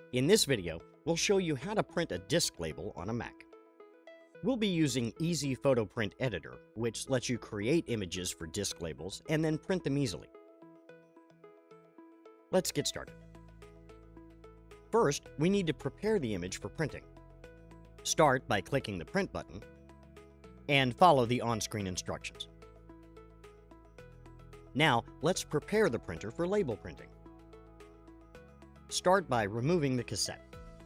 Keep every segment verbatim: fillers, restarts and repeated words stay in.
In this video, we'll show you how to print a disk label on a Mac. We'll be using Easy Photo Print Editor, which lets you create images for disk labels and then print them easily. Let's get started. First, we need to prepare the image for printing. Start by clicking the Print button and follow the on-screen instructions. Now, let's prepare the printer for label printing. Start by removing the cassette.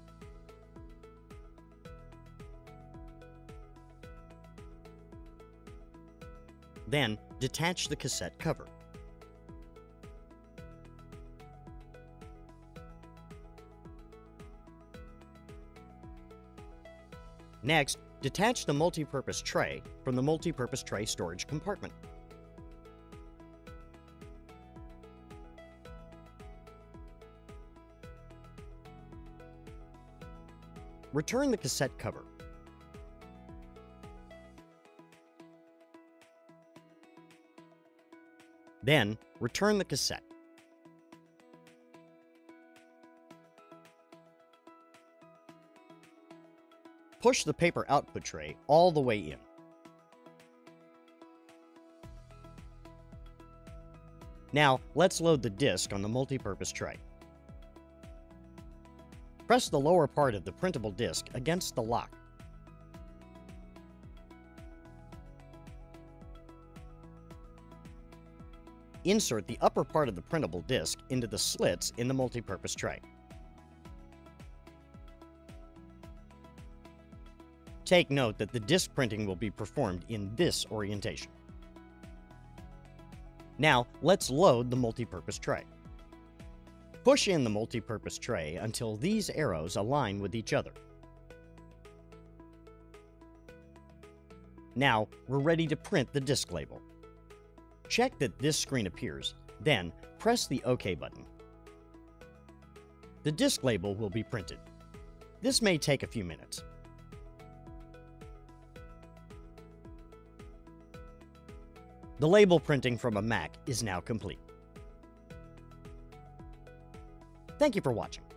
Then, detach the cassette cover. Next, detach the multi-purpose tray from the multi-purpose tray storage compartment. Return the cassette cover. Then, return the cassette. Push the paper output tray all the way in. Now, let's load the disk on the multi-purpose tray. Press the lower part of the printable disk against the lock. Insert the upper part of the printable disk into the slits in the multi-purpose tray. Take note that the disk printing will be performed in this orientation. Now, let's load the multi-purpose tray. Push in the multi-purpose tray until these arrows align with each other. Now, we're ready to print the disk label. Check that this screen appears, then press the OK button. The disk label will be printed. This may take a few minutes. The label printing from a Mac is now complete. Thank you for watching.